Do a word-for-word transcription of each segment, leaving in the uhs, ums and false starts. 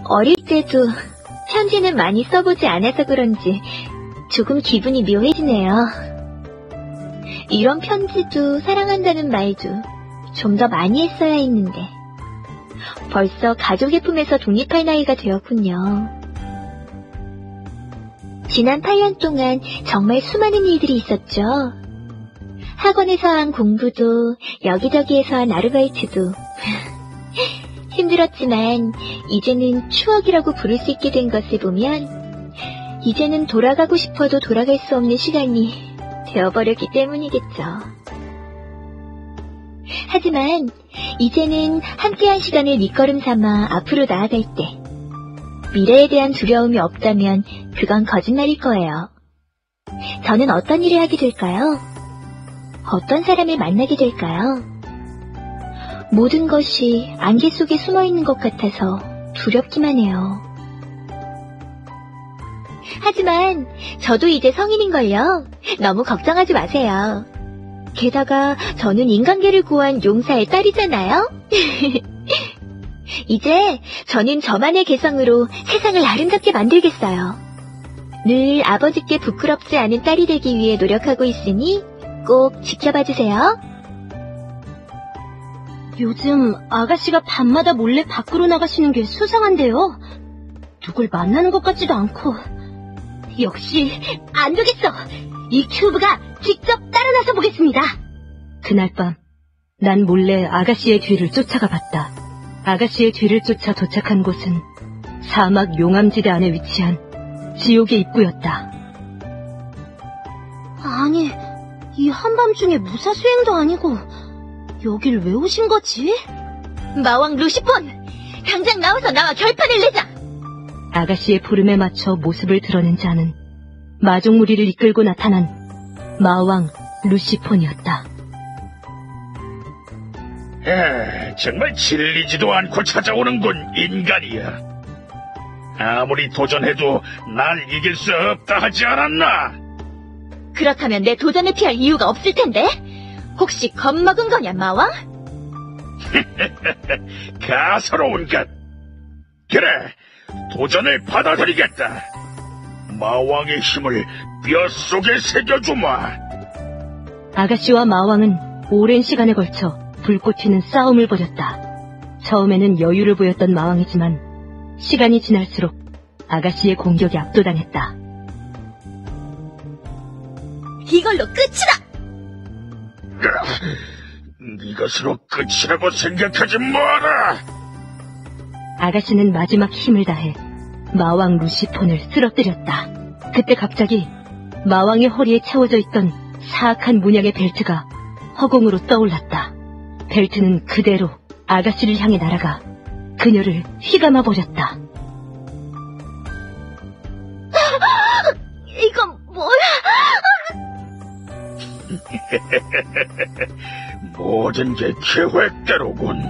어릴 때도 편지는 많이 써보지 않아서 그런지 조금 기분이 묘해지네요. 이런 편지도 사랑한다는 말도 좀 더 많이 했어야 했는데 벌써 가족의 품에서 독립할 나이가 되었군요. 지난 팔 년 동안 정말 수많은 일들이 있었죠. 학원에서 한 공부도 여기저기에서 한 아르바이트도 힘들었지만 이제는 추억이라고 부를 수 있게 된 것을 보면 이제는 돌아가고 싶어도 돌아갈 수 없는 시간이 되어버렸기 때문이겠죠. 하지만 이제는 함께한 시간을 밑거름 삼아 앞으로 나아갈 때 미래에 대한 두려움이 없다면 그건 거짓말일 거예요. 저는 어떤 일을 하게 될까요? 어떤 사람을 만나게 될까요? 모든 것이 안개 속에 숨어있는 것 같아서 두렵기만 해요. 하지만 저도 이제 성인인걸요. 너무 걱정하지 마세요. 게다가 저는 인간계를 구한 용사의 딸이잖아요. 이제 저는 저만의 개성으로 세상을 아름답게 만들겠어요. 늘 아버지께 부끄럽지 않은 딸이 되기 위해 노력하고 있으니 꼭 지켜봐주세요. 요즘 아가씨가 밤마다 몰래 밖으로 나가시는 게 수상한데요. 누굴 만나는 것 같지도 않고. 역시 안 되겠어. 이 큐브가 직접 따라 나서 보겠습니다. 그날 밤 난 몰래 아가씨의 뒤를 쫓아가 봤다. 아가씨의 뒤를 쫓아 도착한 곳은 사막 용암지대 안에 위치한 지옥의 입구였다. 아니, 이 한밤중에 무사수행도 아니고 여길 왜 오신 거지? 마왕 루시폰! 당장 나와서 나와 결판을 내자! 아가씨의 부름에 맞춰 모습을 드러낸 자는 마종무리를 이끌고 나타난 마왕 루시폰이었다. 에, 정말 질리지도 않고 찾아오는군, 인간이야. 아무리 도전해도 날 이길 수 없다 하지 않았나? 그렇다면 내 도전을 피할 이유가 없을 텐데? 혹시 겁먹은 거냐, 마왕? 가소로운 것. 그래, 도전을 받아들이겠다. 마왕의 힘을 뼛속에 새겨주마. 아가씨와 마왕은 오랜 시간에 걸쳐 불꽃 튀는 싸움을 벌였다. 처음에는 여유를 보였던 마왕이지만 시간이 지날수록 아가씨의 공격에 압도당했다. 이걸로 끝이다! 이것으로 끝이라고 생각하지 마라! 아가씨는 마지막 힘을 다해 마왕 루시폰을 쓰러뜨렸다. 그때 갑자기 마왕의 허리에 채워져 있던 사악한 문양의 벨트가 허공으로 떠올랐다. 벨트는 그대로 아가씨를 향해 날아가 그녀를 휘감아 버렸다. 이건 뭐야? 모든 게 계획대로군.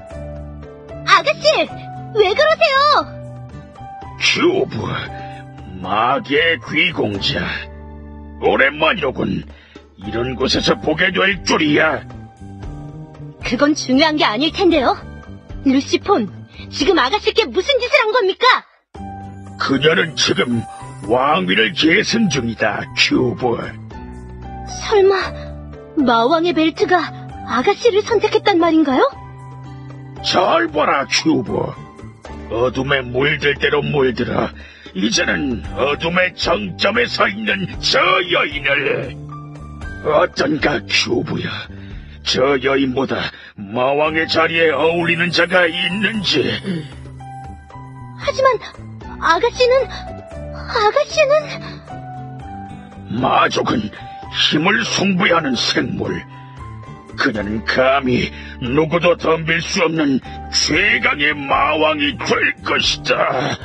아가씨! 왜 그러세요? 큐브, 마계의 귀공자. 오랜만이로군. 이런 곳에서 보게 될 줄이야. 그건 중요한 게 아닐 텐데요. 루시폰, 지금 아가씨께 무슨 짓을 한 겁니까? 그녀는 지금 왕위를 계승 중이다, 큐브. 설마 마왕의 벨트가 아가씨를 선택했단 말인가요? 잘 봐라, 큐브. 어둠에 물들 대로 물들어 이제는 어둠의 정점에 서 있는 저 여인을. 어떤가, 큐브야. 저 여인보다 마왕의 자리에 어울리는 자가 있는지. 하지만 아가씨는... 아가씨는... 마족은 힘을 숭배하는 생물. 그녀는 감히 누구도 덤빌 수 없는 최강의 마왕이 될 것이다.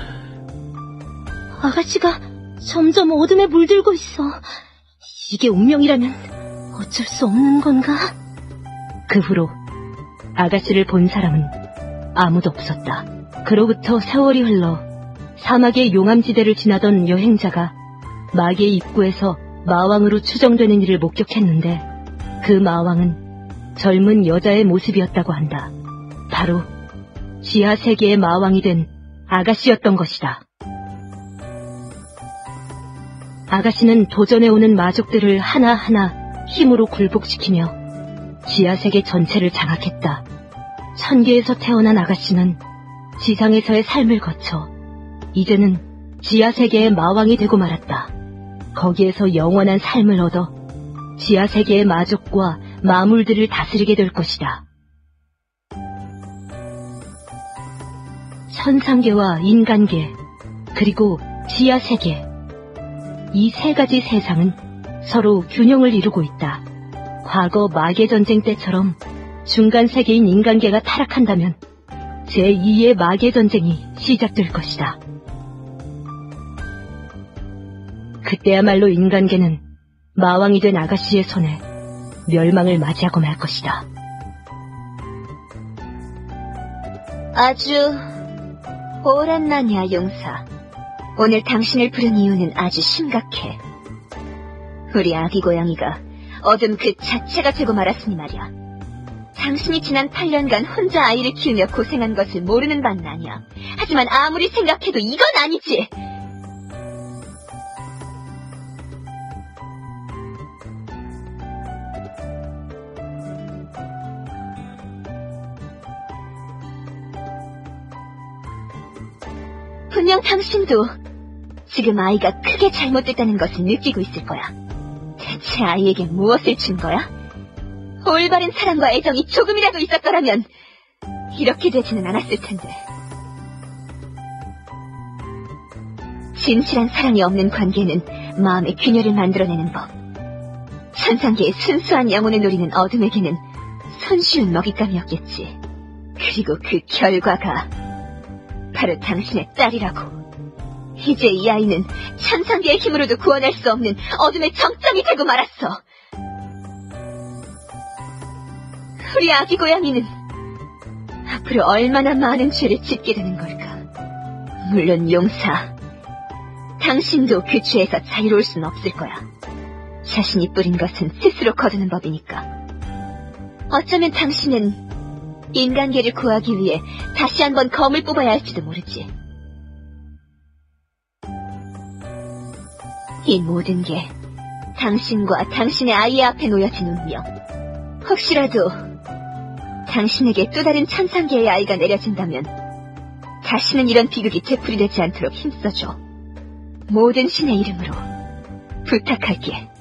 아가씨가 점점 어둠에 물들고 있어. 이게 운명이라면 어쩔 수 없는 건가? 그 후로 아가씨를 본 사람은 아무도 없었다. 그로부터 세월이 흘러 사막의 용암지대를 지나던 여행자가 마계의 입구에서 마왕으로 추정되는 일을 목격했는데 그 마왕은 젊은 여자의 모습이었다고 한다. 바로 지하 세계의 마왕이 된 아가씨였던 것이다. 아가씨는 도전해오는 마족들을 하나하나 힘으로 굴복시키며 지하세계 전체를 장악했다. 천계에서 태어난 아가씨는 지상에서의 삶을 거쳐 이제는 지하세계의 마왕이 되고 말았다. 거기에서 영원한 삶을 얻어 지하세계의 마족과 마물들을 다스리게 될 것이다. 천상계와 인간계, 그리고 지하세계, 이 세 가지 세상은 서로 균형을 이루고 있다. 과거 마계전쟁 때처럼 중간세계인 인간계가 타락한다면 제이의 마계전쟁이 시작될 것이다. 그때야말로 인간계는 마왕이 된 아가씨의 손에 멸망을 맞이하고 말 것이다. 아주 오랜만이야, 용사. 오늘 당신을 부른 이유는 아주 심각해. 우리 아기 고양이가 어둠 그 자체가 되고 말았으니 말이야. 당신이 지난 팔 년간 혼자 아이를 키우며 고생한 것을 모르는 바는 아니야. 하지만 아무리 생각해도 이건 아니지. 분명 당신도 지금 아이가 크게 잘못됐다는 것을 느끼고 있을 거야. 대체 아이에게 무엇을 준 거야? 올바른 사랑과 애정이 조금이라도 있었더라면 이렇게 되지는 않았을 텐데. 진실한 사랑이 없는 관계는 마음의 균열을 만들어내는 법. 천상계의 순수한 영혼을 노리는 어둠에게는 손쉬운 먹잇감이었겠지. 그리고 그 결과가 바로 당신의 딸이라고. 이제 이 아이는 천상계의 힘으로도 구원할 수 없는 어둠의 정점이 되고 말았어. 우리 아기 고양이는 앞으로 얼마나 많은 죄를 짓게 되는 걸까. 물론 용사, 당신도 그 죄에서 자유로울 순 없을 거야. 자신이 뿌린 것은 스스로 거두는 법이니까. 어쩌면 당신은 인간계를 구하기 위해 다시 한번 검을 뽑아야 할지도 모르지. 이 모든 게 당신과 당신의 아이의 앞에 놓여진 운명. 혹시라도 당신에게 또 다른 천상계의 아이가 내려진다면 다시는 이런 비극이 되풀이되지 않도록 힘써줘. 모든 신의 이름으로 부탁할게.